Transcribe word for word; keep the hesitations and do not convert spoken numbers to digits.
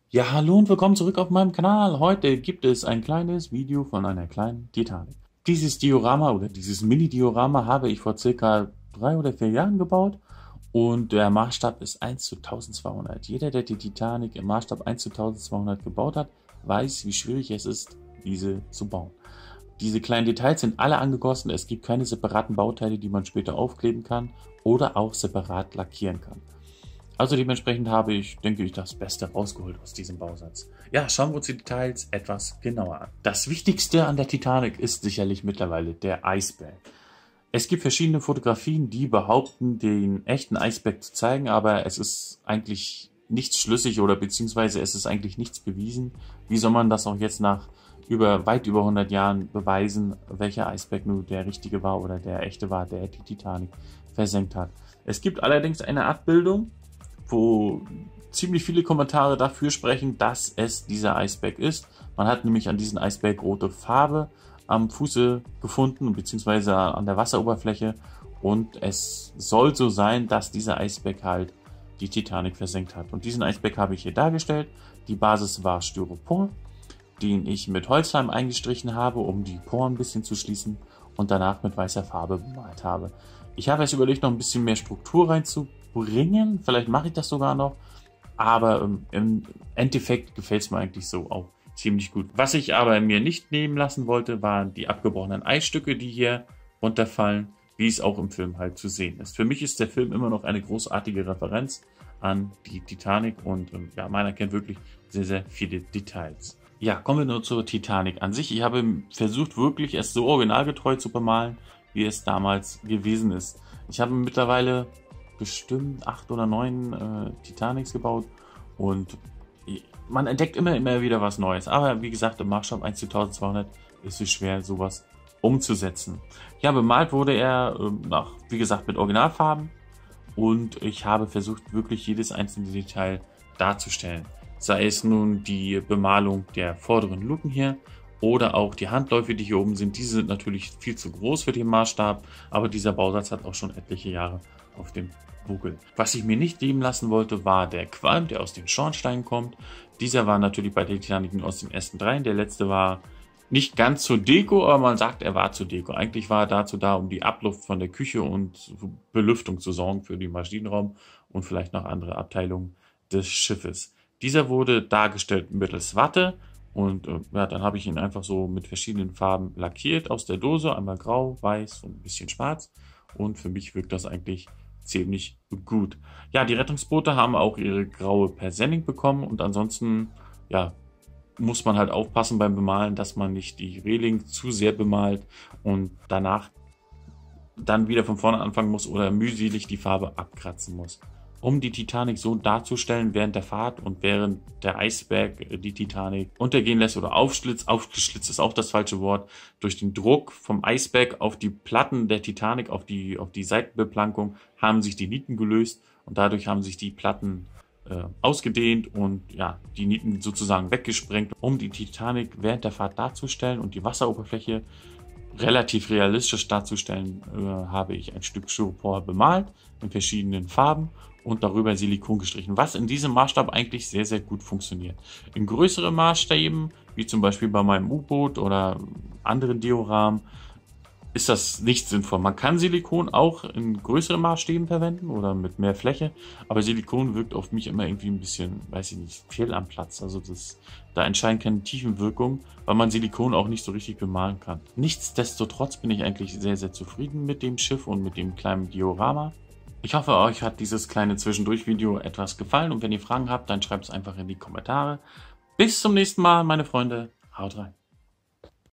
Ja, hallo und willkommen zurück auf meinem Kanal. Heute gibt es ein kleines Video von einer kleinen Titanic. Dieses Diorama oder dieses Mini-Diorama habe ich vor circa drei oder vier Jahren gebaut und der Maßstab ist eins zu zwölfhundert. Jeder, der die Titanic im Maßstab eins zu zwölfhundert gebaut hat, weiß, wie schwierig es ist, diese zu bauen. Diese kleinen Details sind alle angegossen. Es gibt keine separaten Bauteile, die man später aufkleben kann oder auch separat lackieren kann. Also dementsprechend habe ich, denke ich, das Beste rausgeholt aus diesem Bausatz. Ja, schauen wir uns die Details etwas genauer an. Das Wichtigste an der Titanic ist sicherlich mittlerweile der Eisberg. Es gibt verschiedene Fotografien, die behaupten, den echten Eisberg zu zeigen, aber es ist eigentlich nichts schlüssig oder beziehungsweise es ist eigentlich nichts bewiesen. Wie soll man das auch jetzt nach über weit über hundert Jahren beweisen, welcher Eisberg nur der richtige war oder der echte war, der die Titanic versenkt hat? Es gibt allerdings eine Abbildung, wo ziemlich viele Kommentare dafür sprechen, dass es dieser Eisberg ist. Man hat nämlich an diesem Eisberg rote Farbe am Fuße gefunden, beziehungsweise an der Wasseroberfläche. Und es soll so sein, dass dieser Eisberg halt die Titanic versenkt hat. Und diesen Eisberg habe ich hier dargestellt. Die Basis war Styropor, den ich mit Holzleim eingestrichen habe, um die Poren ein bisschen zu schließen und danach mit weißer Farbe bemalt habe. Ich habe jetzt überlegt, noch ein bisschen mehr Struktur reinzubringen. Vielleicht mache ich das sogar noch. Aber ähm, im Endeffekt gefällt es mir eigentlich so auch ziemlich gut. Was ich aber mir nicht nehmen lassen wollte, waren die abgebrochenen Eisstücke, die hier runterfallen, wie es auch im Film halt zu sehen ist. Für mich ist der Film immer noch eine großartige Referenz an die Titanic und ähm, ja, meiner kennt wirklich sehr, sehr viele Details. Ja, kommen wir nur zur Titanic an sich. Ich habe versucht, wirklich es so originalgetreu zu bemalen, wie es damals gewesen ist. Ich habe mittlerweile bestimmt acht oder neun äh, Titanics gebaut und man entdeckt immer, immer wieder was Neues. Aber wie gesagt, im Maßstab eins zu zwölfhundert ist es schwer, sowas umzusetzen. Ja, bemalt wurde er äh, nach, wie gesagt, mit Originalfarben und ich habe versucht, wirklich jedes einzelne Detail darzustellen. Sei es nun die Bemalung der vorderen Luken hier oder auch die Handläufe, die hier oben sind. Diese sind natürlich viel zu groß für den Maßstab, aber dieser Bausatz hat auch schon etliche Jahre auf dem Buckel. Was ich mir nicht geben lassen wollte, war der Qualm, der aus den Schornsteinen kommt. Dieser war natürlich bei der Titanic nur aus dem ersten dreien. Der letzte war nicht ganz zur Deko, aber man sagt, er war zur Deko. Eigentlich war er dazu da, um die Abluft von der Küche und Belüftung zu sorgen für den Maschinenraum und vielleicht noch andere Abteilungen des Schiffes. Dieser wurde dargestellt mittels Watte und äh, ja, dann habe ich ihn einfach so mit verschiedenen Farben lackiert aus der Dose. Einmal grau, weiß und ein bisschen schwarz. Und für mich wirkt das eigentlich ziemlich gut. Ja, die Rettungsboote haben auch ihre graue Persenning bekommen und ansonsten, ja, muss man halt aufpassen beim Bemalen, dass man nicht die Reling zu sehr bemalt und danach dann wieder von vorne anfangen muss oder mühselig die Farbe abkratzen muss. Um die Titanic so darzustellen während der Fahrt und während der Eisberg die Titanic untergehen lässt oder aufschlitzt, aufgeschlitzt ist auch das falsche Wort, durch den Druck vom Eisberg auf die Platten der Titanic, auf die, auf die Seitenbeplankung, haben sich die Nieten gelöst und dadurch haben sich die Platten äh, ausgedehnt und ja, die Nieten sozusagen weggesprengt. Um die Titanic während der Fahrt darzustellen und die Wasseroberfläche relativ realistisch darzustellen, äh, habe ich ein Stück Styropor bemalt in verschiedenen Farben und darüber Silikon gestrichen, was in diesem Maßstab eigentlich sehr, sehr gut funktioniert. In größeren Maßstäben, wie zum Beispiel bei meinem U-Boot oder anderen Dioramen, ist das nicht sinnvoll. Man kann Silikon auch in größeren Maßstäben verwenden oder mit mehr Fläche, aber Silikon wirkt auf mich immer irgendwie ein bisschen, weiß ich nicht, fehl am Platz. Also das, da entscheiden keine Tiefenwirkung, weil man Silikon auch nicht so richtig bemalen kann. Nichtsdestotrotz bin ich eigentlich sehr, sehr zufrieden mit dem Schiff und mit dem kleinen Diorama. Ich hoffe, euch hat dieses kleine Zwischendurch-Video etwas gefallen und wenn ihr Fragen habt, dann schreibt es einfach in die Kommentare. Bis zum nächsten Mal, meine Freunde. Haut rein.